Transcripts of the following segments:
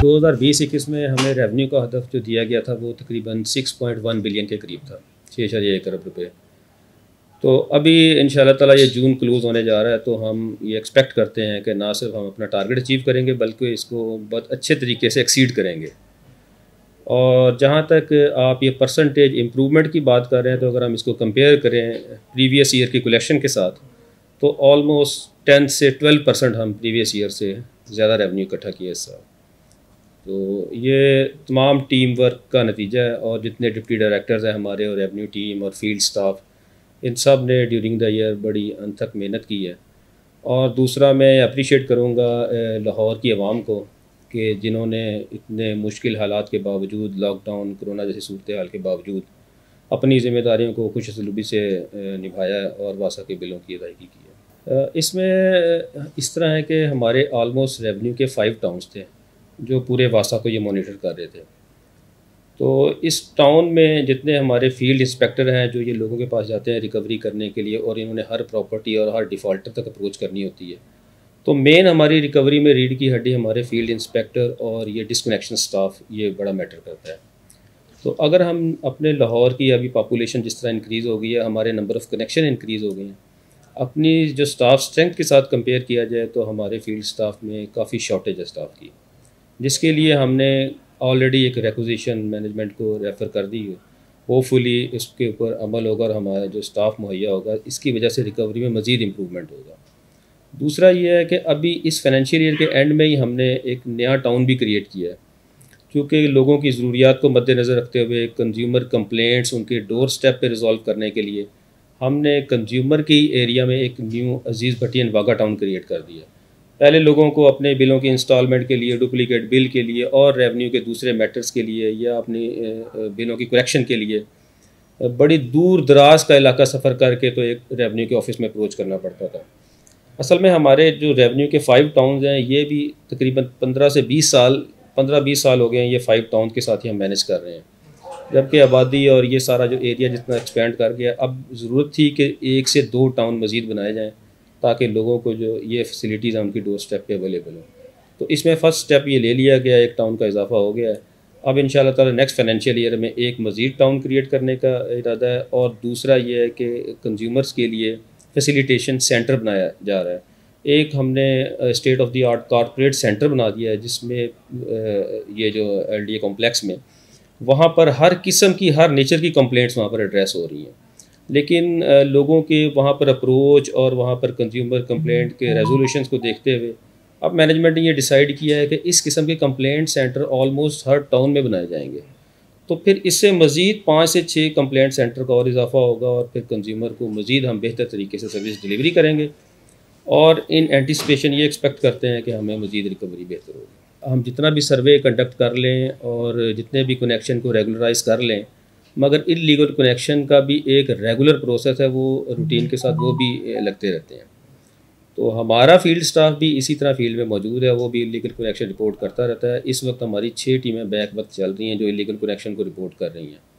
2020-21 में हमें रेवेन्यू का हदफ जो दिया गया था वो तकरीबन 6.1 बिलियन के करीब था, 6.1 अरब रुपए। तो अभी इंशाल्लाह ताला ये जून क्लोज़ होने जा रहा है, तो हम ये एक्सपेक्ट करते हैं कि ना सिर्फ हम अपना टारगेट अचीव करेंगे बल्कि इसको बहुत अच्छे तरीके से एक्सीड करेंगे। और जहाँ तक आप ये परसेंटेज इम्प्रूवमेंट की बात कर रहे हैं, तो अगर हम इसको कंपेयर करें प्रीवियस ईयर की कलेक्शन के साथ, तो ऑलमोस्ट 10 से 12% हम प्रीवियस ईयर से ज़्यादा रेवेन्यू इकट्ठा किया इस साल। तो ये तमाम टीम वर्क का नतीजा है, और जितने डिप्टी डायरेक्टर्स हैं हमारे और रेवेन्यू टीम और फील्ड स्टाफ, इन सब ने ड्यूरिंग द ईयर बड़ी अनथक मेहनत की है। और दूसरा मैं अप्रिशिएट करूँगा लाहौर की आवाम को कि जिन्होंने इतने मुश्किल हालात के बावजूद, लॉकडाउन, कोरोना जैसी सूरत हाल के बावजूद अपनी ज़िम्मेदारियों को खुश असलूबी से निभाया और वासा के बिलों की अदायगी की है। इसमें इस तरह है कि हमारे ऑलमोस्ट रेवेन्यू के 5 टाउन्स थे जो पूरे वासा को ये मॉनिटर कर रहे थे। तो इस टाउन में जितने हमारे फील्ड इंस्पेक्टर हैं जो ये लोगों के पास जाते हैं रिकवरी करने के लिए, और इन्होंने हर प्रॉपर्टी और हर डिफ़ॉल्टर तक अप्रोच करनी होती है, तो मेन हमारी रिकवरी में रीढ़ की हड्डी हमारे फील्ड इंस्पेक्टर और ये डिस्कनेक्शन स्टाफ, ये बड़ा मैटर करता है। तो अगर हम अपने लाहौर की अभी पॉपुलेशन जिस तरह इंक्रीज़ हो गई है, हमारे नंबर ऑफ़ कनेक्शन इंक्रीज़ हो गए हैं, अपनी जो स्टाफ स्ट्रेंथ के साथ कंपेयर किया जाए तो हमारे फील्ड स्टाफ में काफ़ी शॉर्टेज है स्टाफ की, जिसके लिए हमने ऑलरेडी एक रिक्विजिशन मैनेजमेंट को रेफ़र कर दी है। होपफुली इसके ऊपर अमल होगा और हमारा जो स्टाफ मुहैया होगा, इसकी वजह से रिकवरी में मज़ीद इम्प्रूवमेंट होगा। दूसरा ये है कि अभी इस फाइनेंशियल ईयर के एंड में ही हमने एक नया टाउन भी क्रिएट किया है, क्योंकि लोगों की ज़रूरियात को मद्देनज़र रखते हुए कंज्यूमर कंप्लेंट्स उनके डोर स्टेप पे रिजॉल्व करने के लिए हमने कंज्यूमर की एरिया में एक new Aziz Bhattian Wagah town create कर दिया। पहले लोगों को अपने बिलों की इंस्टॉलमेंट के लिए, डुप्लीकेट बिल के लिए और रेवेन्यू के दूसरे मैटर्स के लिए या अपनी बिलों की करेक्शन के लिए बड़ी दूर दराज का इलाका सफ़र करके तो एक रेवेन्यू के ऑफिस में अप्रोच करना पड़ता था। असल में हमारे जो रेवेन्यू के 5 टाउन्स हैं, ये भी तकरीबन 15-20 साल हो गए हैं ये 5 टाउन के साथ ही हम मैनेज कर रहे हैं, जबकि आबादी और ये सारा जो एरिया जितना एक्सपेंड कर गया, अब ज़रूरत थी कि 1 से 2 टाउन मज़ीद बनाए जाएँ ताकि लोगों को जो ये फैसिलिटीज़ हैं उनकी डोर स्टेप पे अवेलेबल हो। तो इसमें फ़र्स्ट स्टेप ये ले लिया गया, 1 टाउन का इजाफा हो गया है। अब इंशाल्लाह ताला नेक्स्ट फाइनेंशियल ईयर में एक मज़ीद टाउन क्रिएट करने का इरादा है, और दूसरा ये है कि कंज्यूमर्स के लिए फैसिलिटेशन सेंटर बनाया जा रहा है। एक हमने state of the art corporate centre बना दिया है, जिसमें ये जो LDA कॉम्प्लेक्स में वहाँ पर हर किस्म की, हर नेचर की कंप्लेंट्स वहाँ पर एड्रेस हो रही हैं। लेकिन लोगों के वहाँ पर अप्रोच और वहाँ पर कंज्यूमर कंप्लेंट के रेजोल्यूशंस को देखते हुए अब मैनेजमेंट ने ये डिसाइड किया है कि इस किस्म के कंप्लेंट सेंटर ऑलमोस्ट हर टाउन में बनाए जाएंगे। तो फिर इससे मज़ीद 5 से 6 कंप्लेंट सेंटर का और इजाफा होगा, और फिर कंज्यूमर को मज़ीद हम बेहतर तरीके से सर्विस डिलीवरी करेंगे, और इन एंटिसिपेशन ये एक्सपेक्ट करते हैं कि हमें मज़ीद रिकवरी बेहतर होगी। हम जितना भी सर्वे कंडक्ट कर लें और जितने भी कनेक्शन को रेगुलराइज कर लें, मगर इलीगल कनेक्शन का भी एक रेगुलर प्रोसेस है, वो रूटीन के साथ वो भी लगते रहते हैं। तो हमारा फील्ड स्टाफ भी इसी तरह फील्ड में मौजूद है, वो भी इलीगल कनेक्शन रिपोर्ट करता रहता है। इस वक्त हमारी 6 टीमें बैक वक्त चल रही हैं जो इलीगल कनेक्शन को रिपोर्ट कर रही हैं।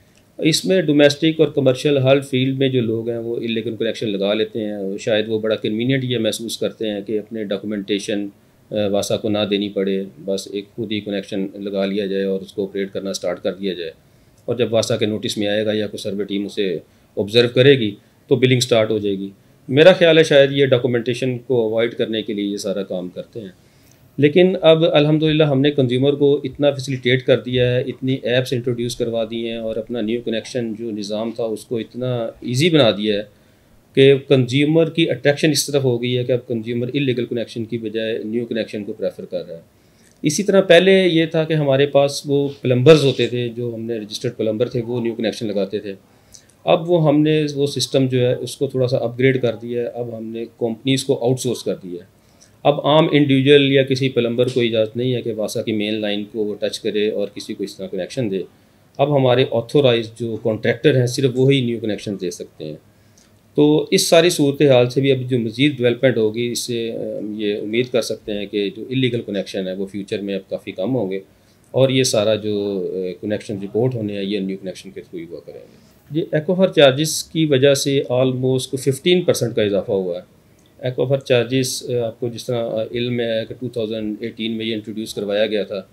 इसमें डोमेस्टिक और कमर्शियल हर फील्ड में जो लोग हैं वो इलीगल कनेक्शन लगा लेते हैं। शायद वो बड़ा कन्वीनियंट ये महसूस करते हैं कि अपने डॉक्यूमेंटेशन वासा को ना देनी पड़े, बस एक खुद ही कनेक्शन लगा लिया जाए और उसको ऑपरेट करना स्टार्ट कर दिया जाए, और जब वासा के नोटिस में आएगा या कोई सर्वे टीम उसे ऑब्ज़र्व करेगी तो बिलिंग स्टार्ट हो जाएगी। मेरा ख्याल है शायद ये डॉक्यूमेंटेशन को अवॉइड करने के लिए ये सारा काम करते हैं। लेकिन अब अल्हम्दुलिल्लाह हमने कंज्यूमर को इतना फैसिलिटेट कर दिया है, इतनी ऐप्स इंट्रोड्यूस करवा दी हैं, और अपना न्यू कनेक्शन जो निज़ाम था उसको इतना ईजी बना दिया है कि कंज्यूमर की अट्रैक्शन इस तरफ हो गई है कि अब कंज्यूमर इलीगल कनेक्शन की बजाय न्यू कनेक्शन को प्रेफर कर रहा है। इसी तरह पहले ये था कि हमारे पास वो प्लम्बर्स होते थे, जो हमने रजिस्टर्ड प्लम्बर थे, वो न्यू कनेक्शन लगाते थे। अब वो हमने वो सिस्टम जो है उसको थोड़ा सा अपग्रेड कर दिया है। अब हमने कंपनीज़ को आउटसोर्स कर दिया है। अब आम इंडिविजुअल या किसी प्लम्बर को इजाज़त नहीं है कि वासा की मेन लाइन को वो टच करे और किसी को इस तरह कनेक्शन दे। अब हमारे ऑथोराइज जो कॉन्ट्रैक्टर हैं सिर्फ वही न्यू कनेक्शन दे सकते हैं। तो इस सारी सूरत हाल से भी अब जो मज़ीद डेवलपमेंट होगी, इससे ये उम्मीद कर सकते हैं कि जो इलीगल कनेक्शन है वो फ्यूचर में अब काफ़ी कम होंगे, और ये सारा जो कनेक्शन रिपोर्ट होने हैं ये न्यू कनेक्शन के थ्रू ही हुआ करेंगे। ये एक्वाफर चार्जेस की वजह से ऑलमोस्ट 15% का इजाफा हुआ है। एक्वाफर चार्जेस आपको जिस तरह इल्म है कि 2018 में ये इंट्रोड्यूस करवाया गया था,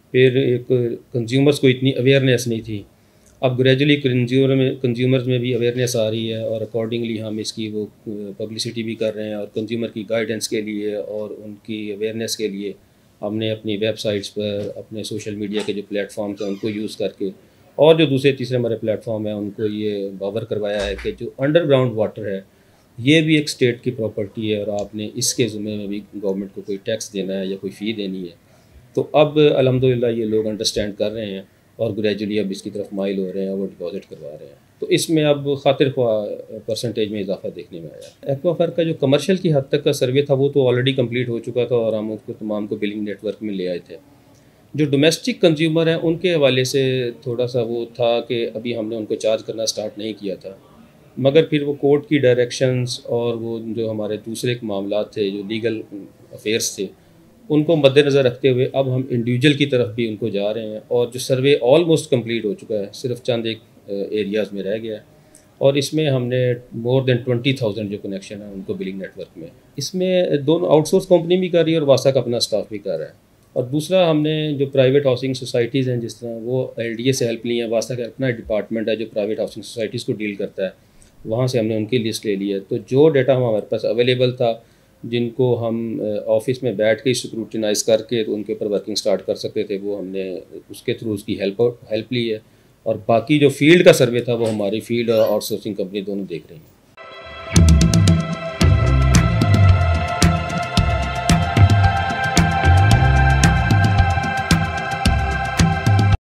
फिर एक कंज्यूमर्स को इतनी अवेयरनेस नहीं थी। अब ग्रेजुअली कंज्यूमर्स में भी अवेयरनेस आ रही है और अकॉर्डिंगली हम इसकी वो पब्लिसिटी भी कर रहे हैं, और कंज्यूमर की गाइडेंस के लिए और उनकी अवेयरनेस के लिए हमने अपनी वेबसाइट्स पर, अपने सोशल मीडिया के जो प्लेटफॉर्म्स हैं उनको यूज़ करके, और जो दूसरे तीसरे हमारे प्लेटफॉर्म हैं उनको ये बावर करवाया है कि जो अंडरग्राउंड वाटर है ये भी एक स्टेट की प्रॉपर्टी है और आपने इसके ज़िम्मे में भी गवर्नमेंट को कोई टैक्स देना है या कोई फ़ी देनी है। तो अब अल्हम्दुलिल्लाह ये लोग अंडरस्टैंड कर रहे हैं और ग्रेजुअली अब इसकी तरफ माइल हो रहे हैं और वो डिपॉजिट करवा रहे हैं। तो इसमें अब खातिर ख्वाह परसेंटेज में इजाफा देखने में आया। एक्वाफर का जो कमर्शियल की हद तक का सर्वे था वो तो ऑलरेडी कंप्लीट हो चुका था और हम उसको तमाम को बिलिंग नेटवर्क में ले आए थे। जो डोमेस्टिक कंज्यूमर हैं उनके हवाले से थोड़ा सा वो था कि अभी हमने उनको चार्ज करना स्टार्ट नहीं किया था, मगर फिर वो कोर्ट की डायरेक्शंस और वो जो हमारे दूसरे मामला थे, जो लीगल अफेयर्स थे, उनको मद्देनज़र रखते हुए अब हम इंडिविजुअल की तरफ भी उनको जा रहे हैं। और जो सर्वे ऑलमोस्ट कंप्लीट हो चुका है, सिर्फ चंद एक एरियाज़ में रह गया है, और इसमें हमने मोर देन 20,000 जो कनेक्शन है उनको बिलिंग नेटवर्क में, इसमें दोनों आउटसोर्स कंपनी भी कर रही है और वासा का अपना स्टाफ भी कर रहा है। और दूसरा हमने जो प्राइवेट हाउसिंग सोसाइटीज़ हैं, जिस तरह वो LDA से हेल्प ली है, वासा का अपना डिपार्टमेंट है जो प्राइवेट हाउसिंग सोसाइटीज़ को डील करता है, वहाँ से हमने उनकी लिस्ट ले ली है। तो जो डेटा हमारे पास अवेलेबल था, जिनको हम ऑफिस में बैठ के स्क्रूटिनाइज़ करके तो उनके ऊपर वर्किंग स्टार्ट कर सकते थे, वो हमने उसके थ्रू उसकी हेल्प ली है। और बाकी जो फील्ड का सर्वे था वो हमारी फील्ड और आउटसोर्सिंग कंपनी दोनों देख रही हैं।